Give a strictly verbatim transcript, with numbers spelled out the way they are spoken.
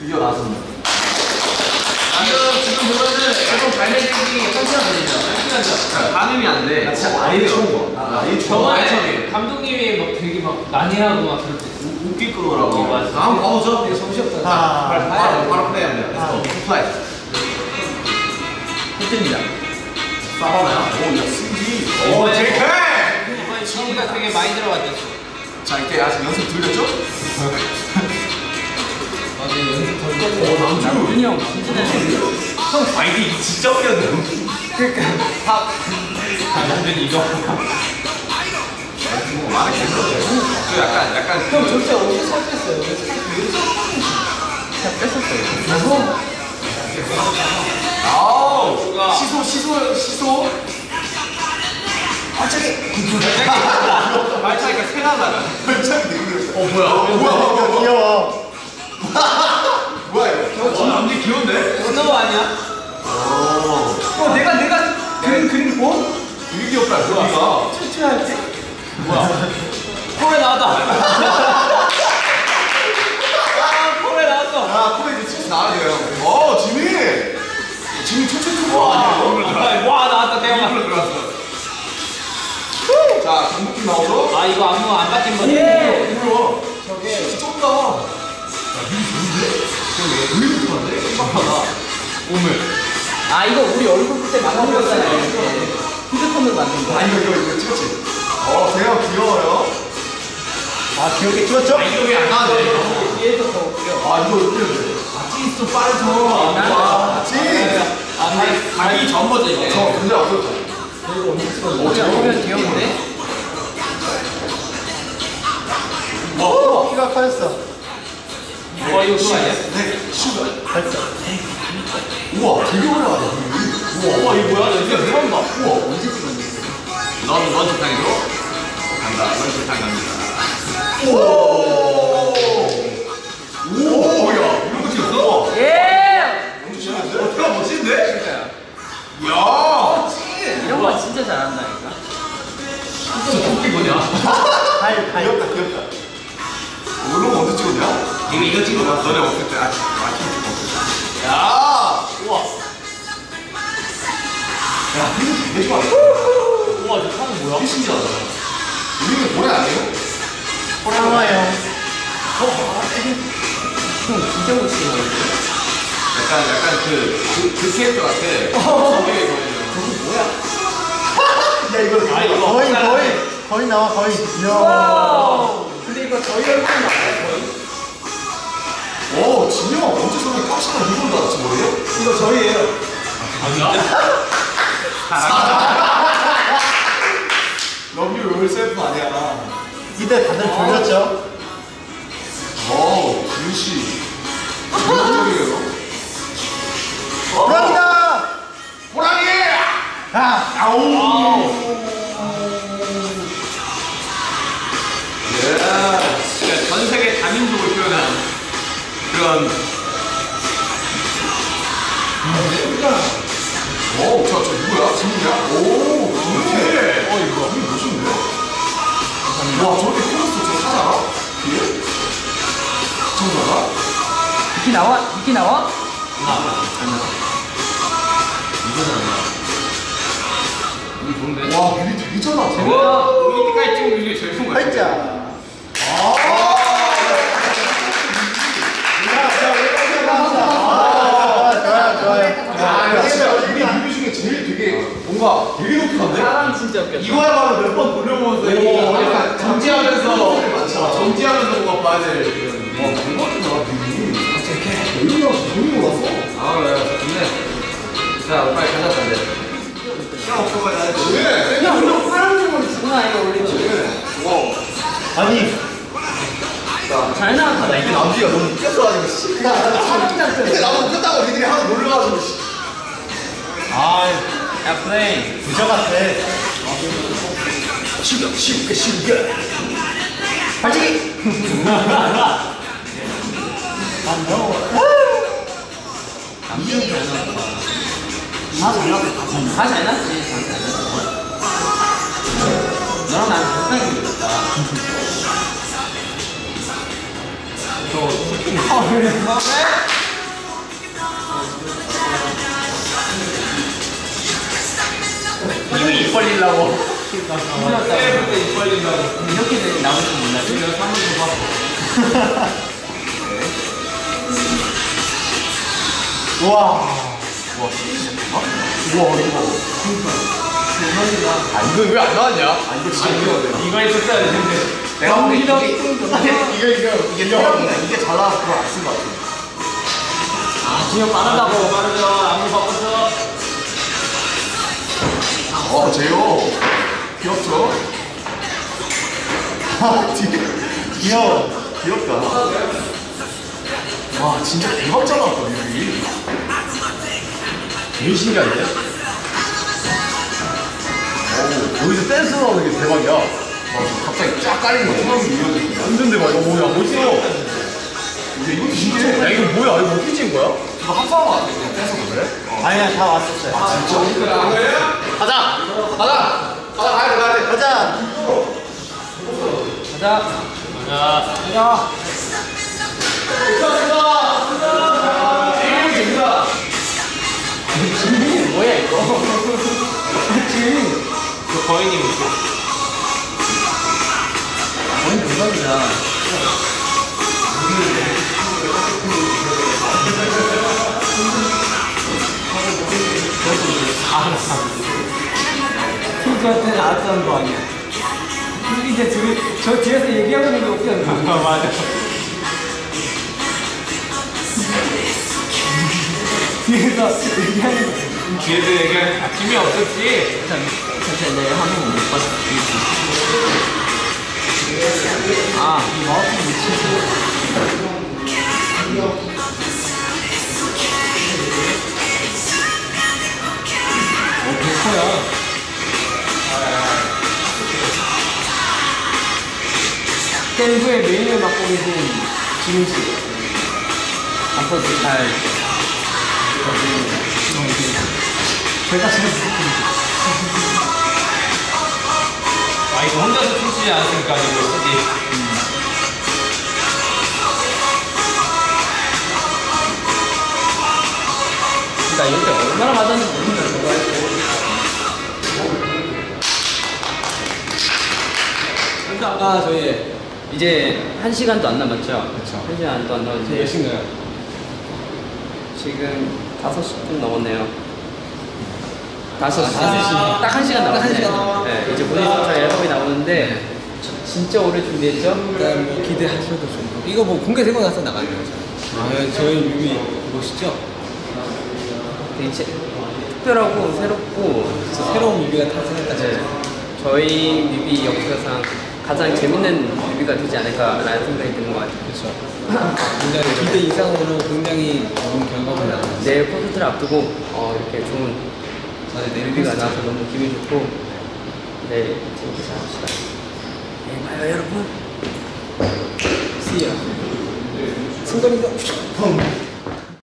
드디어 나왔습니다. 지금 지금 보면은 조금 발매되기 한 시간 걸리죠. 한 시간이죠. 반응이 안 돼. 나 진짜 많이 처음 봐. 많이 처음 봐. 감독님이 막 되게 막 난해하고 막 그럴 때 웃길 거라고. 맞아. 다음 가보죠. 이거 정신없다. 바로 바로 플레이하면 돼요. 플레이. 힘듭니다. 싸우나요? 오, 야, 승기. 오, 제이크! 이번에 지니가 되게 많이 들어갔죠. 자, 이때 아직 연습 들렸죠? 맞아, 연습 덜 오, 남주. 남준이 형 진짜 잘했어. 형, 아이디 진짜 어려운데. 그러니까 밥. 아, 남준이 이거. 뭐 말했겠어. 그 약간, 약간. 형, 진짜 어디서 살 뺐어요? 살 뺐었어요. 그래서? 아우, 시소, 시소, 시소. 발차기. 발차기가 새가 나가. 발차기 되게 그랬어. 어, 뭐야? 어, 뭐야? 귀여워. 뭐야, 이거? 어, 남지 귀여운데? 스노우 아니야? 오. 어, 내가, 내가 그린, 그린 거? 되게 귀엽다, 뭐야? 추추할지? 뭐야? 콜에 나왔다. 아, 콜에 나왔어. 아, 코에 이제 치 나와야 돼요. 어, 지민! 지민 초초초 와, 와, 나왔다, 대형아. 들어왔어. 자, 정국팀 나오죠? 아, 이거 안무 안 바뀐 거지? 뭐야? 저게 좁다. 야, 힘이 좋은데? 저게 왜 이렇게 좋은데? 깜빡하다. 오늘. 아, 이거 우리 얼굴 그때 만들었잖아요. 휴대폰으로 만든 거. 아, 이거, 이거, 이거 찍었지? 어, 대형 귀여워요. 아, 귀엽게 찍었죠? 아, 이거 왜 안 나왔네? 뒤에서 더 웃겨. 아, 이거 어떻게 해야 돼? 아, 찐스 좀 빠르죠. 아, 찐! 아, 가기, 가기 전 버전이네. 저 문제 없었죠? 오, 보면 귀여운데? 와, 키가 커졌어. 와, 이거 그거 아니야? 네, 슈가. 발자. 우와, 되게 오래가네. 우와, 와, 이거 뭐야? 나 진짜 처음 봐. 우와, 언제 찍었는데? 넌 런치탕이죠? 간다, 런치탕 갑니다. 오! 오, 야, 이런 거 찍었어? 예! 멋지는데? 어떻게 멋진데? 야! 이런 거 진짜 잘한다니까. 진짜 토끼 뭐냐? 발, 발. 귀엽다, 귀엽다. 이런 거 언제 찍었냐? 이거, 이거 찍어봤어. 너네 없을 때, 아침, 아침 찍었어. 야! 우와. 야, 이거 되게 좋아. 우와, 저 사람 뭐야? 되게 신기하다. 우리는 노래 아니에요? 상어요. 형, 진짜 멋지게 나오는데? 약간, 약간 그, 그, 그 캐릭터 같아. 저게 저거 뭐야? 야, 이거, 아, 이거 거의, 없잖아. 거의, 거의 나와, 거의. 이야. 와우! 근데 이거 저희 얼굴 나와요, 거의? 오, 진영 언제 저렇게 깜짝이야 이걸 나왔지 뭐예요? 이거 저희예요. 아니야? Love you yourself 아니야. 이때 다들 졸렸죠? 오, 지윤 씨. 전문적이에요. 호랑이다! 호랑이! 아! 아우! 예. 그러니까 전 세계 다민족을 표현한 그런. 오, 저, 저 누구야? 지민이야? 오, 지민! 어, 이거 지민 멋있는데? 와, 저렇게 크로스 저 사잖아? 뒤에? 정말아? 이키 나와? 이키 나와? 이거잖아. 이거 좋은데? 와, 뮤비 되게 잘나. 와, 우리 이때까지 찍은 뮤비 제일 좋은 거 같아. 팔자. 아! 좋아요, 좋아요. 아, 진짜 우리 뮤비 중에 제일 되게 뭔가 되게 독특한데? 사람 진짜 웃겼다. 이거야말로 몇 번 돌려보면서 이 약간 정지하면서 정지하면서 뭔가 봐야 될 그런. 와, 대박이다, 뮤비. 이렇게 여기가 돈이 올랐어? 아, 그래. 좋네. 자, 빨리 가자, 근데. 시간 없어가야 돼. 왜? 야, 우리 사람들만 장난 아니야, 우리 지금. 와. 아니, 잘 나왔다, 나 이거. 남주가 너무 웃겼어가지고, 씨. 근데 나도 웃겼다고 니들이 하나 놀려가지고, 씨. 아, 야, 플레이. 부자 같아. 슈가, 슈가, 슈가. 발치기! 안 넣어. 남준이 잘 나왔다. 다 잘 나왔다, 다 잘 나왔지, 다 잘 나왔지. 너랑 나랑 비슷하게 생겼다. 저, 아, 그래? 입 벌리려고. 그때부터 입 벌린다고. 이렇게 되면 나올 줄 몰랐지? 그래서 한번 더 봐. 우와. 와, 진짜 대박. 우와, 이거. 아, 이거 왜 안 나왔냐? 아, 이거 진짜 이거. 이거 있었어야 되는데. 내가 보기 이게, 이게, 이게, 이게, 이게 뼈가 이게 잘 나와서 그걸 안 쓴 것 같아. 아, 진영 빠르다고. 빠르죠. 안무 바꾸죠. 어, 제요. 귀엽죠? 아, 되게 귀여워. 귀엽다. 와, 진짜 대박 잘 나왔다, 뮤비. 되게 신기한데? 오, 여기서 댄스 나오는 게 대박이야. 와, 갑자기 쫙 깔리는 거 처음 이어지고. 완전 대박이야. 오, 야, 멋있어. 야, 이거 진짜. 야, 이거 뭐야? 이거 어떻게 찍은 거야? 이거 합성한 거 같아. 그냥 댄서 그래? 아니야, 다 왔었어요. 아, 진짜? 가자! 가자! 가자, 가야 돼, 가야 돼. 가자. 가자. 가자. 가자. 지민이 뭐야 이거? 지민. 저 거인님 있어. 거인 대박이다. 친구한테 나왔다는 거 아니야? 이제 둘이 저 뒤에서 얘기하고 있는 게 웃겨. 아, 맞아. 뒤에서 얘기하는 거. 뒤에서 얘기하는 아침이 없었지. 사실 내가 한번 못 봤어. 아, 이 마우스 미치고. 어, 백퍼야. 댄브의 메인을 맡고 계신 지민 씨. 앞으로 잘. 제가 지금 아 이거 혼자서 춤추지 않았으니까 이거 쓰지. 나 이럴 때 얼마나 맞았는지 모르겠다 저거 했고. 아까 저희 이제 한 시간도 안 남았죠? 그렇죠. 한 시간도 안 남았는데 몇 시인가요? 지금 다섯 시 좀 넘었네요. 다섯 시. 딱 한 시간 남았네. 네, 이제 본인 저 앨범이 나오는데 진짜 오래 준비했죠? 뭐 기대하셔도 좋고. 이거 뭐 공개되고 나서 나가는 거잖아요. 아, 저희 뮤비 멋있죠? 되게 제- 특별하고 새롭고 진짜 새로운 뮤비가 탄생했다. 네, 저희 뮤비 역사상 가장 재밌는 뮤비가 되지 않을까라는 생각이 드는 것 같아요. 그렇죠. 굉장히 기대 이상으로 굉장히 좋은 결과물 나왔어요. 내일 콘서트를 앞두고 어, 이렇게 좋은 뮤비가 나와서 너무 기분이 좋고 네 재밌게 잘 합시다. 네 봐요 여러분. See ya. 순간이동.